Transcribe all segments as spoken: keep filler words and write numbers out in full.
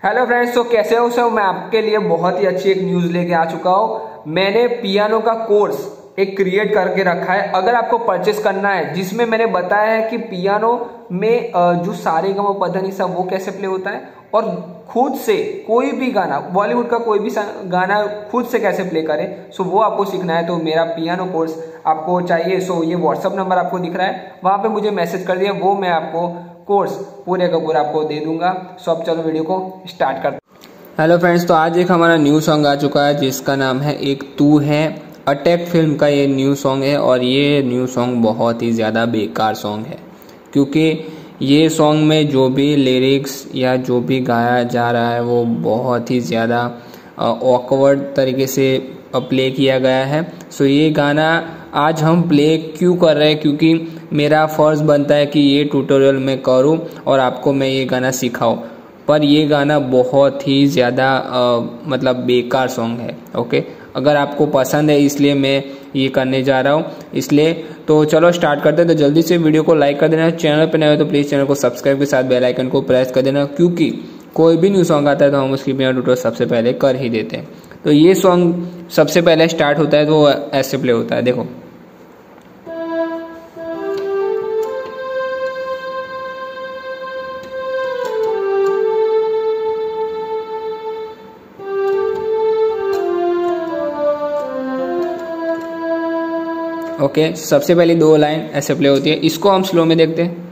Hello friends, तो कैसे हो सब। मैं आपके लिए बहुत ही अच्छी एक न्यूज़ लेके आ चुका हूँ। मैंने पियानो का कोर्स एक क्रिएट करके रखा है, अगर आपको परचेस करना है, जिसमें मैंने बताया है कि पियानो में जो सारे गा मा पा धा नी सा वो कैसे प्ले होता है और खुद से कोई भी गाना, बॉलीवुड का कोई भी गाना खुद से कैसे प्ले करें। सो वो आपको सीखना है, तो मेरा पियानो कोर्स आपको चाहिए। सो ये व्हाट्सअप नंबर आपको दिख रहा है, वहां पे मुझे मैसेज कर दिया, वो मैं आपको कोर्स पूरे का पूरा आपको दे दूंगा। सो अब चलो वीडियो को स्टार्ट करते हैं। हेलो फ्रेंड्स, तो आज एक हमारा न्यू सॉन्ग आ चुका है जिसका नाम है एक तू है। अटैक फिल्म का ये न्यू सॉन्ग है और ये न्यू सॉन्ग बहुत ही ज़्यादा बेकार सॉन्ग है, क्योंकि ये सॉन्ग में जो भी लिरिक्स या जो भी गाया जा रहा है वो बहुत ही ज़्यादा ऑकवर्ड तरीके से प्ले किया गया है। सो ये गाना आज हम प्ले क्यों कर रहे हैं, क्योंकि मेरा फ़र्ज़ बनता है कि ये ट्यूटोरियल मैं करूं और आपको मैं ये गाना सिखाऊं, पर ये गाना बहुत ही ज़्यादा मतलब बेकार सॉन्ग है। ओके, अगर आपको पसंद है इसलिए मैं ये करने जा रहा हूँ, इसलिए तो चलो स्टार्ट करते हैं। तो जल्दी से वीडियो को लाइक कर देना, चैनल पर नए हो तो प्लीज़ चैनल को सब्सक्राइब के साथ बेल आइकन को प्रेस कर देना, क्योंकि कोई भी न्यू सॉन्ग आता है तो हम उसकी बिना ट्यूटोरियल सबसे पहले कर ही देते हैं। तो ये सॉन्ग सबसे पहले स्टार्ट होता है तो वो ऐसे प्ले होता है, देखो। ओके okay, सबसे पहले दो लाइन ऐसे प्ले होती है, इसको हम स्लो में देखते हैं।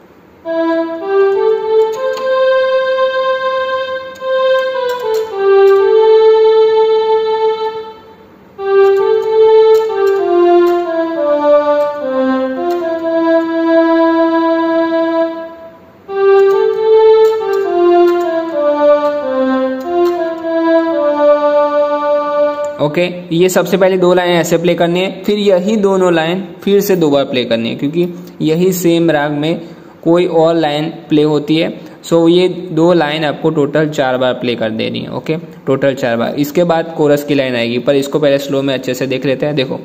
ओके okay, ये सबसे पहले दो लाइन ऐसे प्ले करनी है, फिर यही दोनों लाइन फिर से दो बार प्ले करनी है, क्योंकि यही सेम राग में कोई और लाइन प्ले होती है। सो ये दो लाइन आपको टोटल चार बार प्ले कर देनी है। ओके, टोटल चार बार। इसके बाद कोरस की लाइन आएगी, पर इसको पहले स्लो में अच्छे से देख लेते हैं, देखो।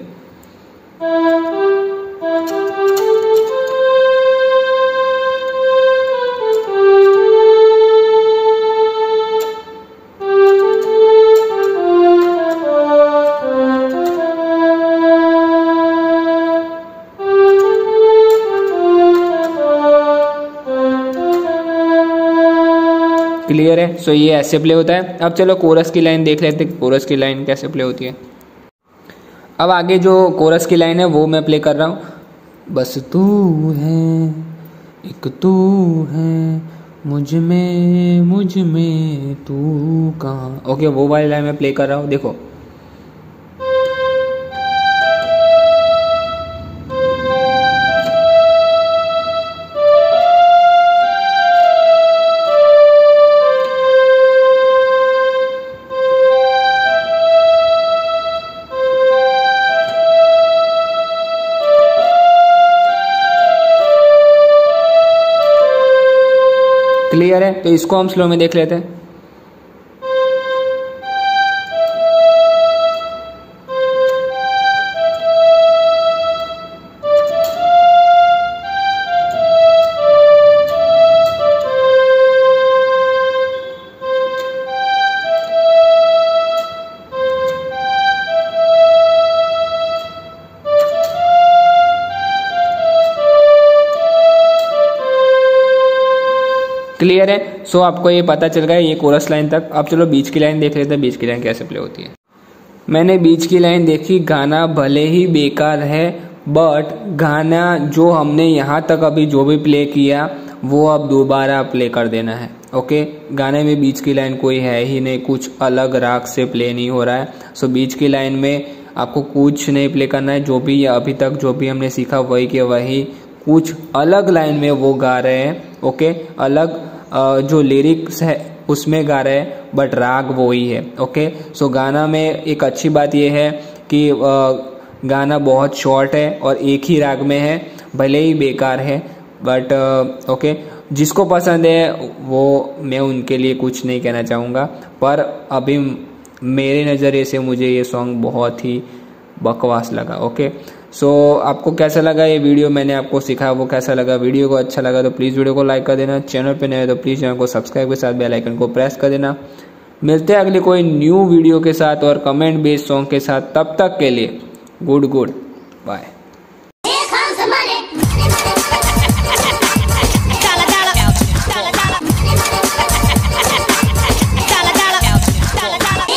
क्लियर है। सो ये ऐसे प्ले होता है। अब चलो कोरस की लाइन देख लेते हैं, कोरस की लाइन कैसे प्ले होती है। अब आगे जो कोरस की लाइन है वो मैं प्ले कर रहा हूँ। बस तू है, एक तू है, मुझ में मुझ में तू कहाँ। ओके, वो वाली लाइन मैं प्ले कर रहा हूँ, देखो। क्लियर है। तो इसको हम स्लो में देख लेते हैं। क्लियर है। सो आपको ये पता चल गया ये कोरस लाइन तक। अब चलो बीच की लाइन देख लेते हैं, बीच की लाइन कैसे प्ले होती है। मैंने बीच की लाइन देखी, गाना भले ही बेकार है, बट गाना जो हमने यहाँ तक अभी जो भी प्ले किया वो अब दोबारा प्ले कर देना है। ओके, गाने में बीच की लाइन कोई है ही नहीं, कुछ अलग राग से प्ले नहीं हो रहा है। सो बीच की लाइन में आपको कुछ नहीं प्ले करना है, जो भी अभी तक जो भी हमने सीखा वही के वही, कुछ अलग लाइन में वो गा रहे हैं। ओके, अलग जो लिरिक्स है उसमें गा रहे हैं, बट राग वो ही है। ओके, सो गाना में एक अच्छी बात ये है कि गाना बहुत शॉर्ट है और एक ही राग में है, भले ही बेकार है, बट ओके, जिसको पसंद है वो, मैं उनके लिए कुछ नहीं कहना चाहूँगा, पर अभी मेरे नज़रिए से मुझे ये सॉन्ग बहुत ही बकवास लगा। ओके, सो so, आपको कैसा लगा ये वीडियो, मैंने आपको सिखाया वो कैसा लगा। वीडियो को अच्छा लगा तो प्लीज़ वीडियो को लाइक कर देना, चैनल पे नए हो तो प्लीज़ चैनल को सब्सक्राइब के साथ बेल आइकन को प्रेस कर देना। मिलते हैं अगले कोई न्यू वीडियो के साथ और कमेंट बेस्ड सॉन्ग के साथ। तब तक के लिए गुड गुड बाय।